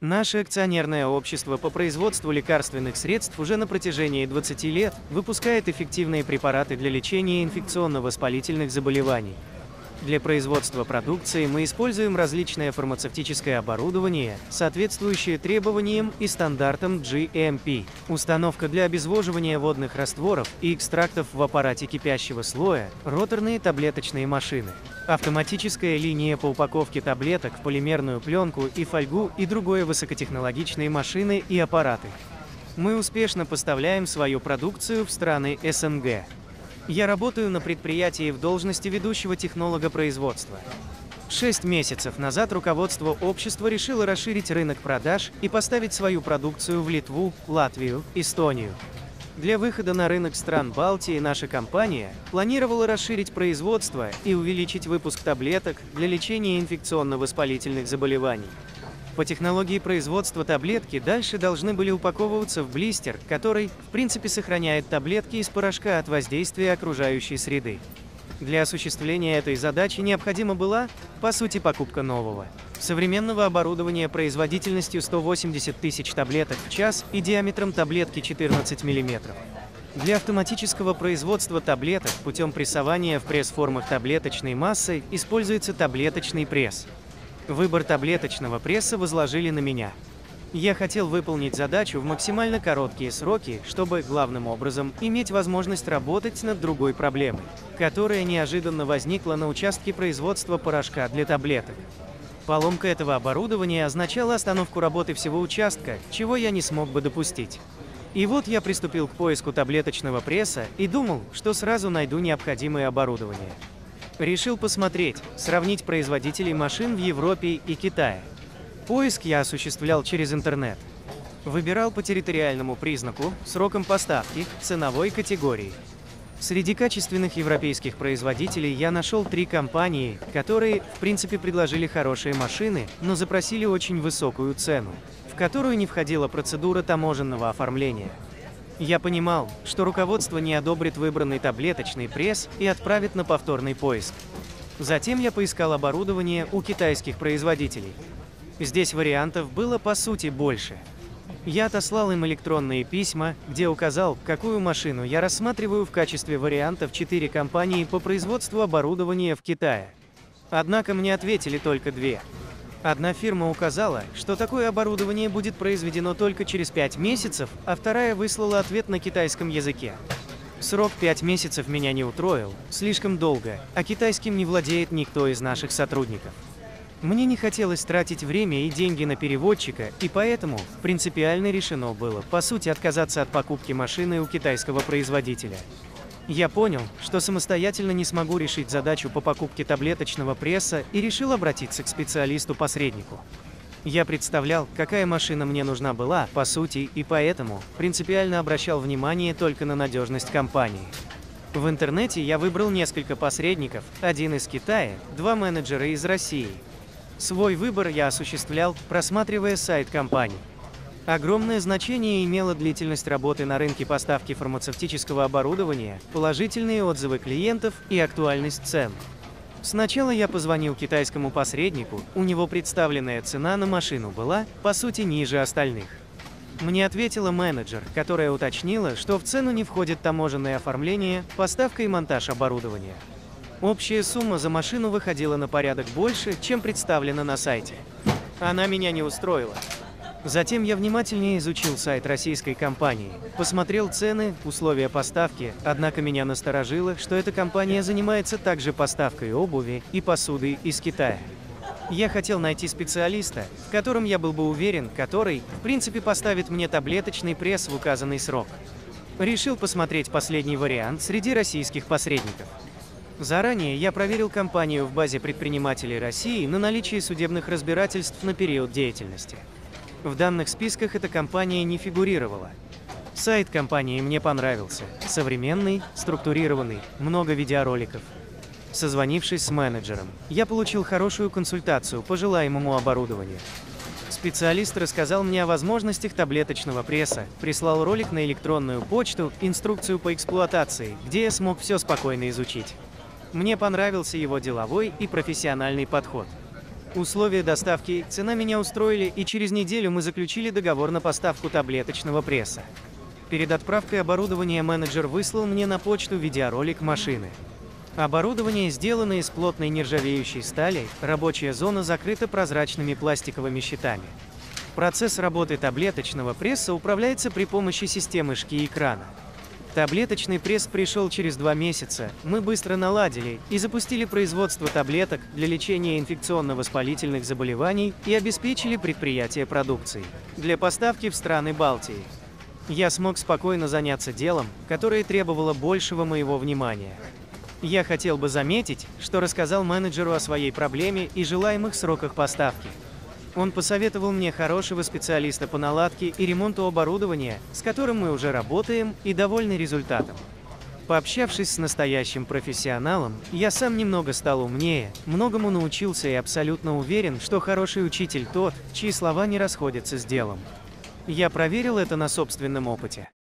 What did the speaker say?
Наше акционерное общество по производству лекарственных средств уже на протяжении 20 лет выпускает эффективные препараты для лечения инфекционно-воспалительных заболеваний. Для производства продукции мы используем различное фармацевтическое оборудование, соответствующее требованиям и стандартам GMP. Установка для обезвоживания водных растворов и экстрактов в аппарате кипящего слоя, роторные таблеточные машины. Автоматическая линия по упаковке таблеток в полимерную пленку и фольгу и другое высокотехнологичные машины и аппараты. Мы успешно поставляем свою продукцию в страны СНГ. Я работаю на предприятии в должности ведущего технолога производства. 6 месяцев назад руководство общества решило расширить рынок продаж и поставить свою продукцию в Литву, Латвию, Эстонию. Для выхода на рынок стран Балтии наша компания планировала расширить производство и увеличить выпуск таблеток для лечения инфекционно-воспалительных заболеваний. По технологии производства таблетки дальше должны были упаковываться в блистер, который, в принципе, сохраняет таблетки из порошка от воздействия окружающей среды. Для осуществления этой задачи необходима была, по сути, покупка нового, современного оборудования производительностью 180 тысяч таблеток в час и диаметром таблетки 14 мм. Для автоматического производства таблеток путем прессования в пресс-формах таблеточной массы используется таблеточный пресс. Выбор таблеточного пресса возложили на меня. Я хотел выполнить задачу в максимально короткие сроки, чтобы, главным образом, иметь возможность работать над другой проблемой, которая неожиданно возникла на участке производства порошка для таблеток. Поломка этого оборудования означала остановку работы всего участка, чего я не смог бы допустить. И вот я приступил к поиску таблеточного пресса и думал, что сразу найду необходимое оборудование. Решил посмотреть, сравнить производителей машин в Европе и Китае. Поиск я осуществлял через интернет. Выбирал по территориальному признаку, срокам поставки, ценовой категории. Среди качественных европейских производителей я нашел 3 компании, которые, в принципе, предложили хорошие машины, но запросили очень высокую цену, в которую не входила процедура таможенного оформления. Я понимал, что руководство не одобрит выбранный таблеточный пресс и отправит на повторный поиск. Затем я поискал оборудование у китайских производителей. Здесь вариантов было по сути больше. Я отослал им электронные письма, где указал, какую машину я рассматриваю в качестве вариантов 4 компании по производству оборудования в Китае. Однако мне ответили только 2. Одна фирма указала, что такое оборудование будет произведено только через 5 месяцев, а вторая выслала ответ на китайском языке. Срок 5 месяцев меня не устроил, слишком долго, а китайским не владеет никто из наших сотрудников. Мне не хотелось тратить время и деньги на переводчика, и поэтому принципиально решено было, по сути, отказаться от покупки машины у китайского производителя. Я понял, что самостоятельно не смогу решить задачу по покупке таблеточного пресса и решил обратиться к специалисту-посреднику. Я представлял, какая машина мне нужна была, по сути, и поэтому принципиально обращал внимание только на надежность компании. В интернете я выбрал несколько посредников, один из Китая, 2 менеджера из России. Свой выбор я осуществлял, просматривая сайт компании. Огромное значение имела длительность работы на рынке поставки фармацевтического оборудования, положительные отзывы клиентов и актуальность цен. Сначала я позвонил китайскому посреднику, у него представленная цена на машину была, по сути, ниже остальных. Мне ответила менеджер, которая уточнила, что в цену не входит таможенное оформление, поставка и монтаж оборудования. Общая сумма за машину выходила на порядок больше, чем представлено на сайте. Она меня не устроила. Затем я внимательнее изучил сайт российской компании, посмотрел цены, условия поставки, однако меня насторожило, что эта компания занимается также поставкой обуви и посуды из Китая. Я хотел найти специалиста, в котором я был бы уверен, который, в принципе, поставит мне таблеточный пресс в указанный срок. Решил посмотреть последний вариант среди российских посредников. Заранее я проверил компанию в базе предпринимателей России на наличие судебных разбирательств на период деятельности. В данных списках эта компания не фигурировала. Сайт компании мне понравился. Современный, структурированный, много видеороликов. Созвонившись с менеджером, я получил хорошую консультацию по желаемому оборудованию. Специалист рассказал мне о возможностях таблеточного пресса, прислал ролик на электронную почту, инструкцию по эксплуатации, где я смог все спокойно изучить. Мне понравился его деловой и профессиональный подход. Условия доставки и цена меня устроили, и через неделю мы заключили договор на поставку таблеточного пресса. Перед отправкой оборудования менеджер выслал мне на почту видеоролик машины. Оборудование сделано из плотной нержавеющей стали, рабочая зона закрыта прозрачными пластиковыми щитами. Процесс работы таблеточного пресса управляется при помощи системы ШКИ и крана. Таблеточный пресс пришел через 2 месяца, мы быстро наладили и запустили производство таблеток для лечения инфекционно-воспалительных заболеваний и обеспечили предприятие продукцией для поставки в страны Балтии. Я смог спокойно заняться делом, которое требовало большего моего внимания. Я хотел бы заметить, что рассказал менеджеру о своей проблеме и желаемых сроках поставки. Он посоветовал мне хорошего специалиста по наладке и ремонту оборудования, с которым мы уже работаем и довольны результатом. Пообщавшись с настоящим профессионалом, я сам немного стал умнее, многому научился и абсолютно уверен, что хороший учитель тот, чьи слова не расходятся с делом. Я проверил это на собственном опыте.